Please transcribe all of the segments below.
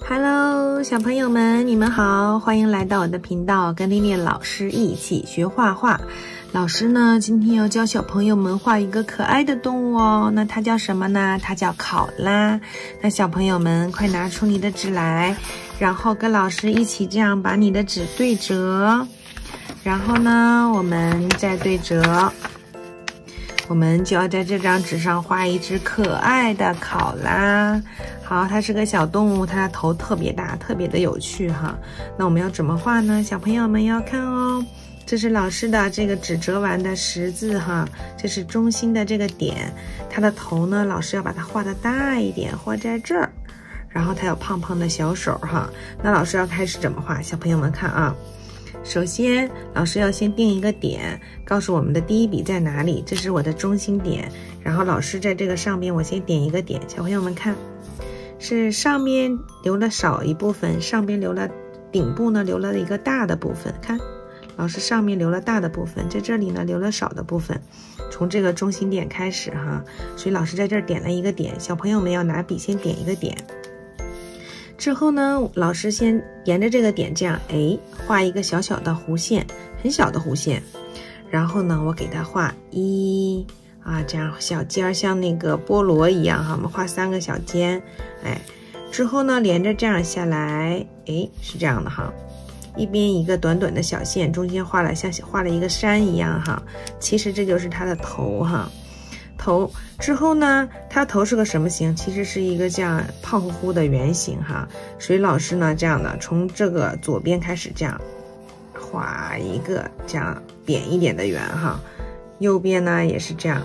Hello， 小朋友们，你们好，欢迎来到我的频道，跟丽丽老师一起学画画。老师呢，今天要教小朋友们画一个可爱的动物哦。那它叫什么呢？它叫考拉。那小朋友们，快拿出你的纸来，然后跟老师一起这样把你的纸对折。然后呢，我们再对折。我们就要在这张纸上画一只可爱的考拉。好，它是个小动物，它的头特别大，特别的有趣哈。那我们要怎么画呢？小朋友们要看哦。这是老师的这个纸折完的十字哈，这是中心的这个点。它的头呢，老师要把它画得大一点，画在这儿。然后它有胖胖的小手哈。那老师要开始怎么画？小朋友们看啊。首先，老师要先定一个点，告诉我们的第一笔在哪里，这是我的中心点。然后老师在这个上边，我先点一个点。小朋友们看，是上边留了少一部分，上边留了顶部呢留了一个大的部分。看，老师上面留了大的部分，在这里呢留了少的部分。从这个中心点开始哈，所以老师在这儿点了一个点。小朋友们要拿笔先点一个点。之后呢，老师先沿着这个点这样，画一个小小的弧线，很小的弧线。然后呢，我给它画这样小尖，像那个菠萝一样哈，我们画3个小尖，之后呢，连着这样下来，是这样的哈，一边一个短短的小线，中间画了像画了一个山一样哈，其实这就是它的头哈。头之后呢，它头是个什么形？其实是一个这样胖乎乎的圆形哈。所以老师呢，这样的从这个左边开始这样画一个这样扁一点的圆哈，右边呢也是这样，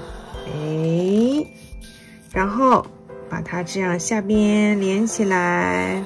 然后把它这样下边连起来，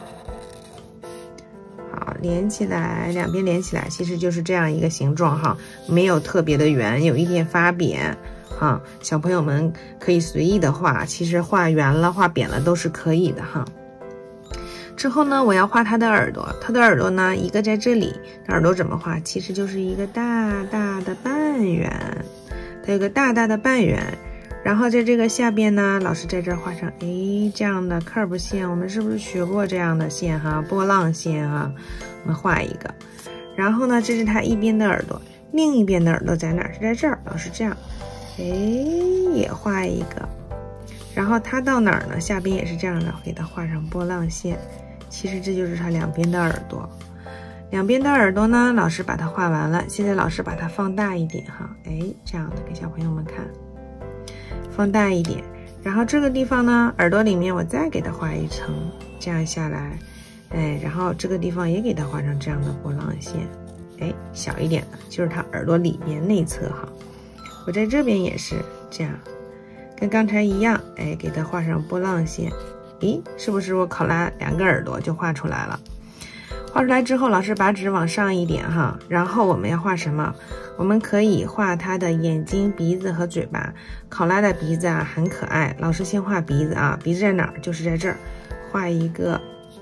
好，连起来，两边连起来，其实就是这样一个形状哈，没有特别的圆，有一点发扁。小朋友们可以随意的画，其实画圆了画扁了都是可以的哈。之后呢，我要画它的耳朵，它的耳朵呢一个在这里，耳朵怎么画？其实就是一个大大的半圆，它有个大大的半圆。然后在这个下边呢，老师在这儿画上这样的 curve 线，我们是不是学过这样的线哈？波浪线哈，我们画一个。然后呢，这是它一边的耳朵，另一边的耳朵在哪儿？是在这儿，老师这样。也画一个，然后它到哪儿呢？下边也是这样的，给它画上波浪线。其实这就是它两边的耳朵。两边的耳朵呢，老师把它画完了。现在老师把它放大一点哈，这样的给小朋友们看，放大一点。然后这个地方呢，耳朵里面我再给它画一层，这样下来，然后这个地方也给它画上这样的波浪线，小一点的，就是它耳朵里面内侧哈。我在这边也是这样，跟刚才一样，给它画上波浪线。是不是我考拉2个耳朵就画出来了？画出来之后，老师把纸往上一点哈，然后我们要画什么？我们可以画它的眼睛、鼻子和嘴巴。考拉的鼻子啊很可爱，老师先画鼻子啊，鼻子在哪儿？就是在这儿，画一个，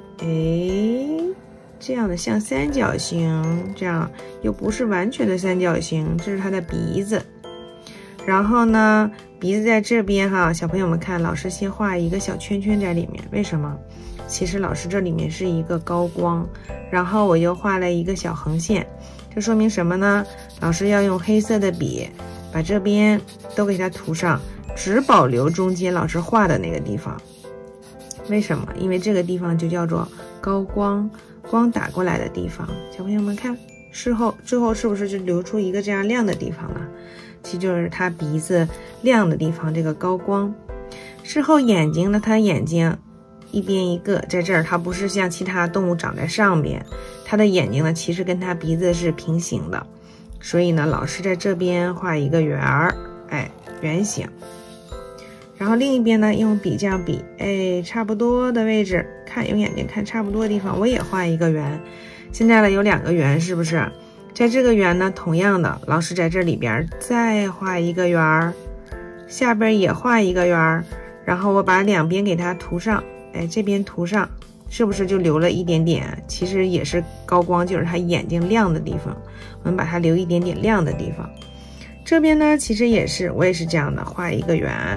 这样的像三角形，这样又不是完全的三角形，这是它的鼻子。然后呢，鼻子在这边哈，小朋友们看，老师先画一个小圈圈在里面，为什么？其实老师这里面是一个高光，然后我又画了一个小横线，这说明什么呢？老师要用黑色的笔把这边都给它涂上，只保留中间老师画的那个地方。为什么？因为这个地方就叫做高光，光打过来的地方。小朋友们看，最后是不是就留出一个这样亮的地方了？其实就是它鼻子亮的地方，这个高光。之后眼睛呢，它眼睛一边一个，在这儿它不是像其他动物长在上边，它的眼睛呢其实跟它鼻子是平行的，所以呢老师在这边画一个圆儿，圆形。然后另一边呢用笔这样比，差不多的位置，看用眼睛看差不多的地方，我也画一个圆。现在呢有2个圆，是不是？在这个圆呢，同样的，老师在这里边再画一个圆儿，下边也画一个圆儿，然后我把两边给它涂上，这边涂上，是不是就留了一点点？其实也是高光，就是它眼睛亮的地方，我们把它留一点点亮的地方。这边呢，其实也是，我也是这样的，画一个圆，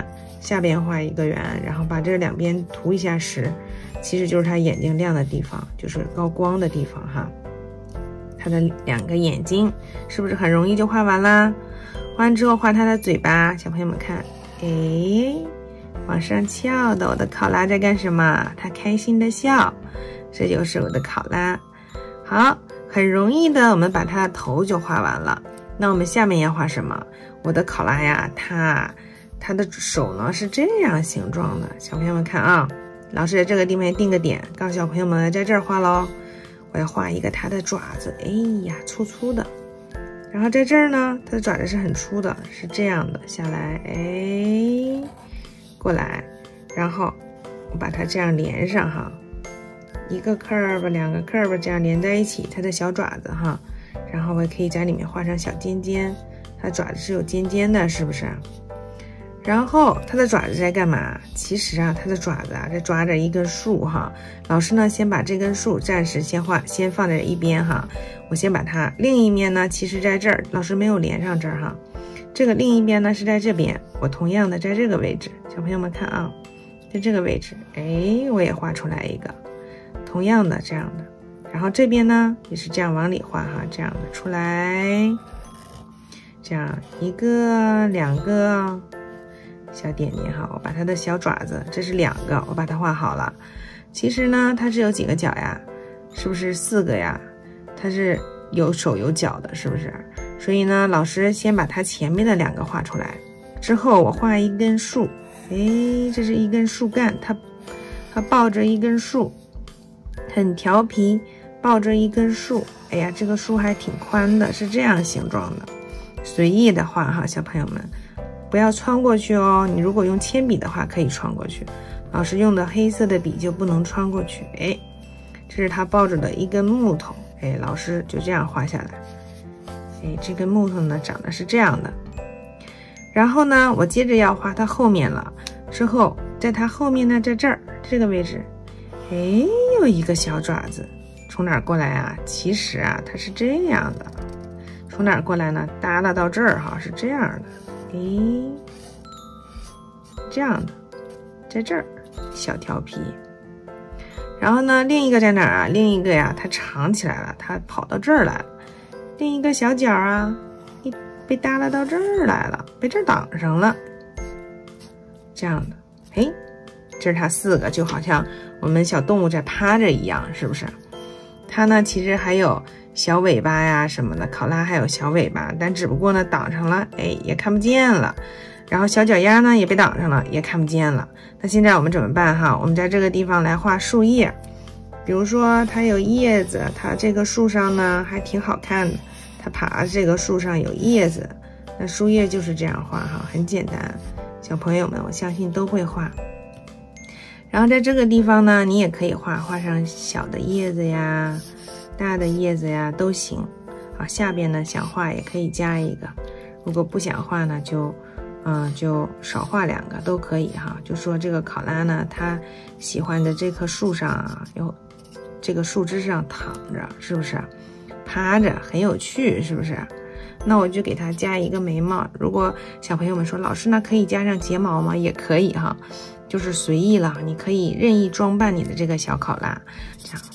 下边画一个圆，然后把这两边涂一下实，其实就是它眼睛亮的地方，就是高光的地方哈。它的两个眼睛是不是很容易就画完啦？画完之后画它的嘴巴，小朋友们看，哎，往上翘的，我的考拉在干什么？它开心的笑，这就是我的考拉。好，很容易的，我们把它的头就画完了。那我们下面要画什么？我的考拉呀，它的手呢是这样形状的，小朋友们看啊，老师在这个地方定个点，告诉小朋友们在这儿画咯。我要画一个它的爪子，哎呀，粗粗的。然后在这儿呢，它的爪子是很粗的，是这样的，下来，哎，过来，然后我把它这样连上哈，一个 curve 两个 curve 这样连在一起，它的小爪子哈，然后我也可以在里面画上小尖尖，它爪子是有尖尖的，是不是？然后它的爪子在干嘛？其实啊，它的爪子啊在抓着一根树哈。老师呢，先把这根树暂时先放在一边哈。我先把它另一面呢，其实在这儿，老师没有连上这儿哈。这个另一边呢是在这边，我同样的在这个位置，小朋友们看啊，在这个位置，哎，我也画出来一个，同样的这样的。然后这边呢也是这样往里画哈，这样的出来，这样一个两个。小点点哈，我把它的小爪子，这是两个，我把它画好了。其实呢，它是有几个脚呀？是不是4个呀？它是有手有脚的，是不是？所以呢，老师先把它前面的2个画出来，之后我画一根树，哎，这是一根树干，它抱着一根树，很调皮，抱着一根树。哎呀，这个树还挺宽的，是这样形状的，随意的画哈，小朋友们。不要穿过去哦，你如果用铅笔的话可以穿过去，老师用的黑色的笔就不能穿过去。哎，这是他抱着的一根木头，哎，老师就这样画下来。哎，这根木头呢长得是这样的。然后呢，我接着要画它后面了，之后在它后面呢，在这儿这个位置，哎，有一个小爪子，从哪儿过来啊？其实啊，它是这样的，从哪儿过来呢？耷拉到这儿哈，是这样的。诶，这样的，在这儿小调皮。然后呢，另一个在哪儿啊？另一个呀，它长起来了，它跑到这儿来了。另一个小脚啊，被耷拉到这儿来了，被这儿挡上了。这样的，哎，这是它4个，就好像我们小动物在趴着一样，是不是？它呢，其实还有小尾巴呀什么的，考拉还有小尾巴，但只不过呢挡上了，哎，也看不见了。然后小脚丫呢也被挡上了，也看不见了。那现在我们怎么办哈？我们在这个地方来画树叶，比如说它有叶子，它这个树上呢还挺好看的，它爬这个树上有叶子，那树叶就是这样画哈，很简单，小朋友们我相信都会画。然后在这个地方呢，你也可以画上小的叶子呀，大的叶子呀都行啊。下边呢想画也可以加一个，如果不想画呢就少画2个都可以哈。就说这个考拉呢，它喜欢的这棵树上啊，有这个树枝上躺着，是不是？趴着很有趣，是不是？那我就给它加一个眉毛。如果小朋友们说老师那可以加上睫毛吗？也可以哈。就是随意了，你可以任意装扮你的这个小考拉，这样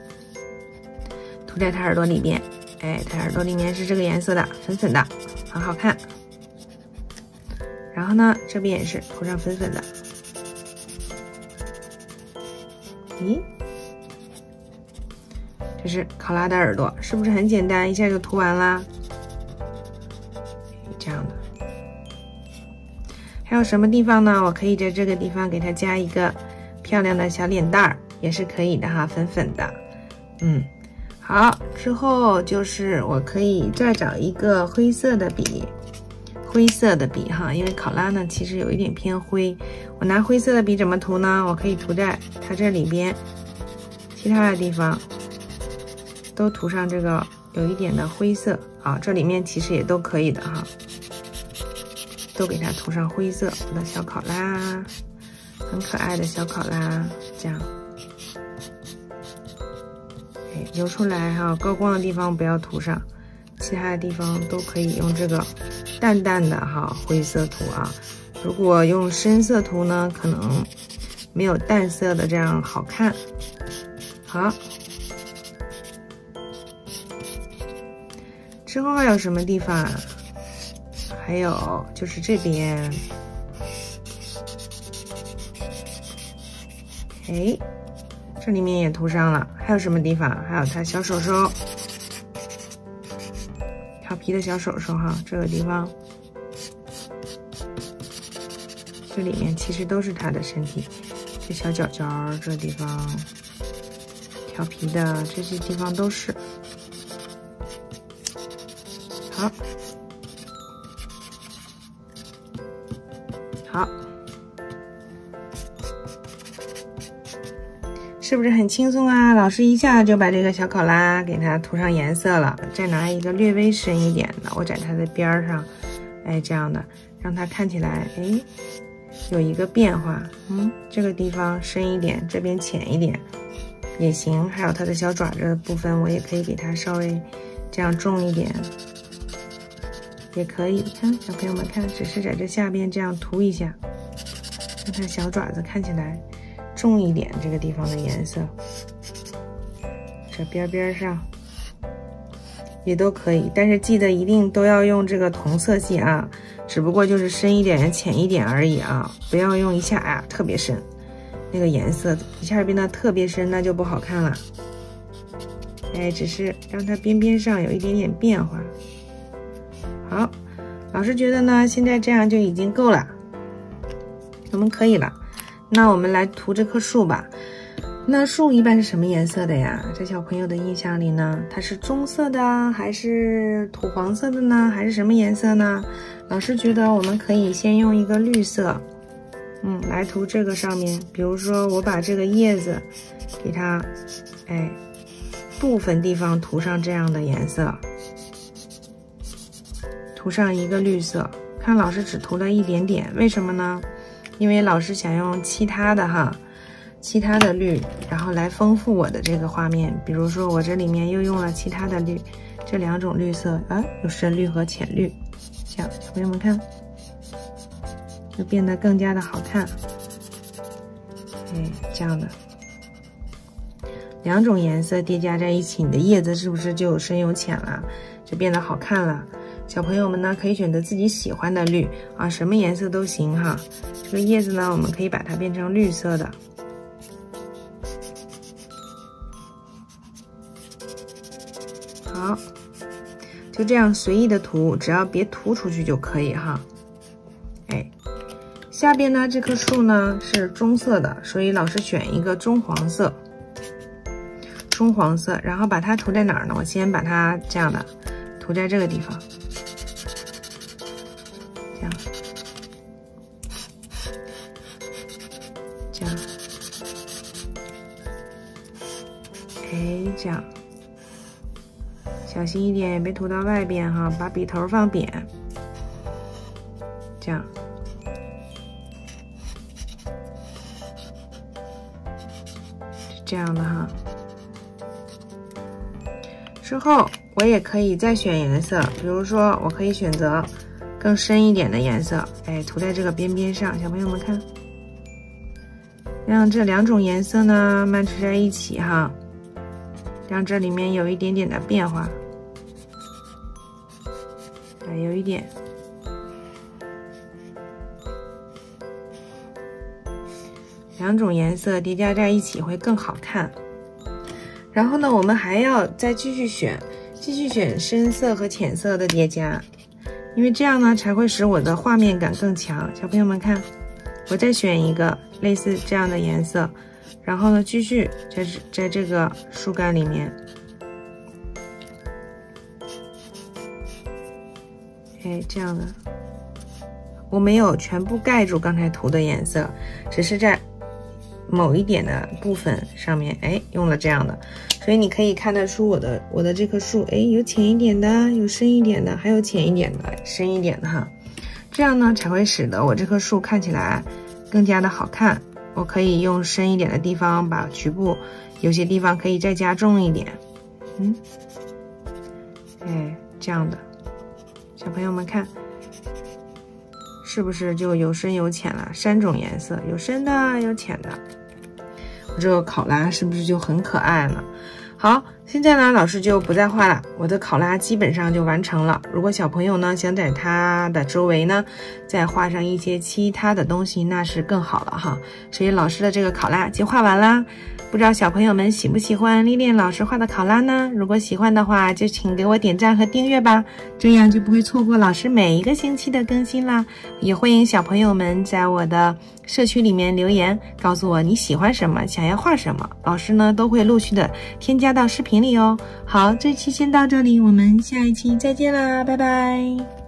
涂在它耳朵里边，哎，它耳朵里面是这个颜色的，粉粉的，很好看。然后呢，这边也是涂上粉粉的，咦，这是考拉的耳朵，是不是很简单，一下就涂完啦？这样的。还有什么地方呢？我可以在这个地方给它加一个漂亮的小脸蛋儿，也是可以的哈，粉粉的。好，之后就是我可以再找一个灰色的笔哈，因为考拉呢其实有一点偏灰。我拿灰色的笔怎么涂呢？我可以涂在它这里边，其他的地方都涂上这个有一点的灰色啊，这里面其实也都可以的哈。都给它涂上灰色，我的小考拉，很可爱的小考拉，这样，哎，留出来哈，高光的地方不要涂上，其他的地方都可以用这个淡淡的哈灰色涂啊。 如果用深色涂呢，可能没有淡色的这样好看。好，之后还有什么地方啊？还有就是这边，哎，这里面也涂上了。还有什么地方？还有它小手手，调皮的小手手哈，这个地方，这里面其实都是它的身体，这小脚脚这个地方，调皮的这些地方都是。好。好，是不是很轻松啊？老师一下就把这个小考拉给它涂上颜色了。再拿一个略微深一点的，我在它的边上，哎，这样的，让它看起来，哎，有一个变化。这个地方深一点，这边浅一点也行。还有它的小爪子的部分，我也可以给它稍微这样重一点。也可以，看小朋友们看，只是在这下边这样涂一下，让它小爪子看起来重一点，这个地方的颜色，这边上也都可以，但是记得一定都要用这个同色系啊，只不过就是深一点、浅一点而已啊，不要用一下啊特别深，那个颜色一下变得特别深，那就不好看了。哎，只是让它边上有一点点变化。好，老师觉得呢，现在这样就已经够了，我们可以了。那我们来涂这棵树吧。那树一般是什么颜色的呀？在小朋友的印象里呢，它是棕色的，还是土黄色的呢？还是什么颜色呢？老师觉得我们可以先用一个绿色，来涂这个上面。比如说，我把这个叶子给它，哎，部分地方涂上这样的颜色。涂上一个绿色，看老师只涂了一点点，为什么呢？因为老师想用其他的绿，然后来丰富我的这个画面。比如说我这里面又用了其他的绿，这两种绿色啊，有深绿和浅绿，这样小朋友们看，就变得更加的好看。哎，这样的两种颜色叠加在一起，你的叶子是不是就有深有浅了，就变得好看了？小朋友们呢，可以选择自己喜欢的绿啊，什么颜色都行哈。这个叶子呢，我们可以把它变成绿色的。好，就这样随意的涂，只要别涂出去就可以哈。哎，下边呢，这棵树呢是棕色的，所以老师选一个棕黄色，然后把它涂在哪儿呢？我先把它这样的涂在这个地方。这样，哎，这样，小心一点，别涂到外边哈，把笔头放扁，这样，是这样的哈。之后我也可以再选颜色，比如说我可以选择更深一点的颜色，哎，涂在这个边上，小朋友们看。让这两种颜色呢match在一起哈，让这里面有一点点的变化，哎，有一点，两种颜色叠加在一起会更好看。然后呢，我们还要再继续选深色和浅色的叠加，因为这样呢才会使我的画面感更强。小朋友们看。我再选一个类似这样的颜色，然后呢，继续在这个树干里面，哎，这样的，我没有全部盖住刚才涂的颜色，只是在某一点的部分上面，哎，用了这样的，所以你可以看得出我的这棵树，哎，有浅一点的，有深一点的，还有浅一点的，深一点的哈。这样呢才会使得我这棵树看起来更加的好看。我可以用深一点的地方把局部有些地方可以再加重一点，哎，这样的，小朋友们看，是是不是就有深有浅了？3种颜色，有深的，有浅的。我这个考拉是不是就很可爱呢？好，现在呢，老师就不再画了，我的考拉基本上就完成了。如果小朋友呢想在它的周围呢再画上一些其他的东西，那是更好了哈。所以老师的这个考拉就画完啦。不知道小朋友们喜不喜欢丽丽老师画的考拉呢？如果喜欢的话，就请给我点赞和订阅吧，这样就不会错过老师每一个星期的更新啦。也欢迎小朋友们在我的社区里面留言，告诉我你喜欢什么，想要画什么，老师呢都会陆续的添加到视频里哦。好，这期先到这里，我们下一期再见啦，拜拜。